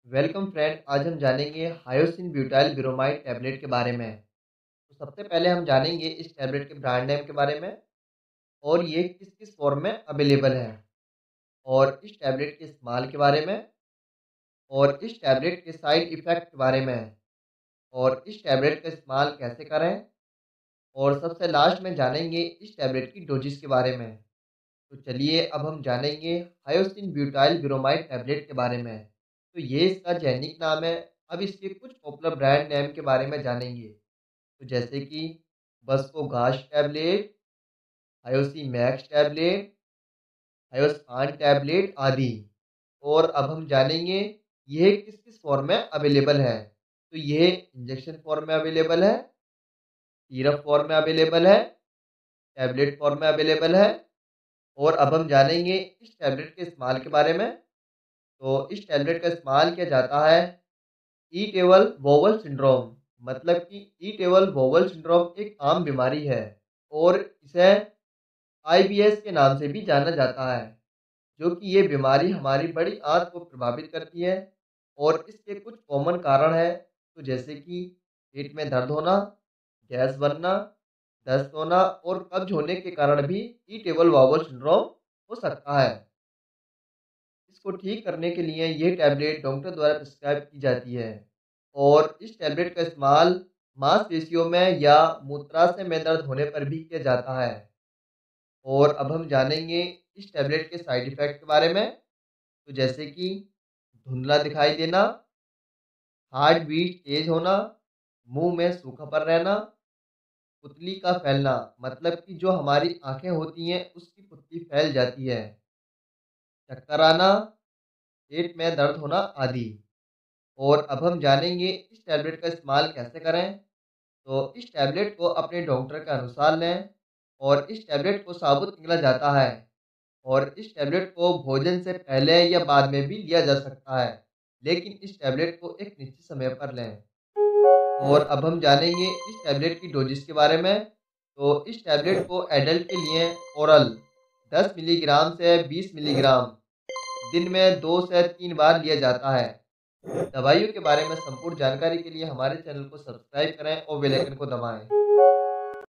Welcome friend. आज हम जानेंगे हायोसिन ब्यूटाइल ब्रोमाइड टैबलेट के बारे में। तो सबसे पहले हम जानेंगे इस टैबलेट के ब्रांड नेम के बारे में और ये किस किस फॉर्म में अवेलेबल है, और इस टैबलेट के इस्तेमाल के बारे में, और इस टैबलेट के साइड इफ़ेक्ट के बारे में, और इस टैबलेट का इस्तेमाल कैसे करें, और सबसे लास्ट में जानेंगे इस टैबलेट की डोजेस के बारे में। तो चलिए अब हम जानेंगे हायोसिन ब्यूटाइल ब्रोमाइड टैबलेट के बारे में। तो ये इसका जेनिक नाम है। अब इसके कुछ पॉपुलर ब्रांड नेम के बारे में जानेंगे, तो जैसे कि बस्को घास tablet, Hyoscimax tablet, Hyoscan tablet आदि। और अब हम जानेंगे यह किस किस फॉर्म में अवेलेबल है। तो यह इंजेक्शन फॉर्म में अवेलेबल है, सिरप फॉर्म में अवेलेबल है, टैबलेट फॉर्म में अवेलेबल है। और अब हम जानेंगे इस टैबलेट के इस्तेमाल के बारे में। तो इस टैबलेट का इस्तेमाल किया जाता है ई टेबल वोवल सिंड्रोम, मतलब कि ई टेबल वोवल सिंड्रोम एक आम बीमारी है और इसे आईबीएस के नाम से भी जाना जाता है, जो कि ये बीमारी हमारी बड़ी आंत को प्रभावित करती है। और इसके कुछ कॉमन कारण है, तो जैसे कि पेट में दर्द होना, गैस बनना, दस्त होना और कब्ज होने के कारण भी ई टेबल वोवल सिंड्रोम हो सकता है। इसको ठीक करने के लिए ये टैबलेट डॉक्टर द्वारा प्रिस्क्राइब की जाती है, और इस टैबलेट का इस्तेमाल मांसपेशियों में या मूत्राशय में दर्द होने पर भी किया जाता है। और अब हम जानेंगे इस टैबलेट के साइड इफ़ेक्ट के बारे में। तो जैसे कि धुंधला दिखाई देना, हार्ट बीट तेज होना, मुंह में सूखापन रहना, पुतली का फैलना, मतलब कि जो हमारी आंखें होती हैं उसकी पुतली फैल जाती है, चक्कर आना, पेट में दर्द होना आदि। और अब हम जानेंगे इस टैबलेट का इस्तेमाल कैसे करें। तो इस टैबलेट को अपने डॉक्टर के अनुसार लें, और इस टैबलेट को साबुत निगला जाता है, और इस टैबलेट को भोजन से पहले या बाद में भी लिया जा सकता है, लेकिन इस टैबलेट को एक निश्चित समय पर लें। और अब हम जानेंगे इस टैबलेट की डोजेस के बारे में। तो इस टैबलेट को एडल्ट के लिए ओरल 10 मिलीग्राम से 20 मिलीग्राम दिन में 2 से 3 बार लिया जाता है। दवाइयों के बारे में संपूर्ण जानकारी के लिए हमारे चैनल को सब्सक्राइब करें और बेल आइकन को दबाएं।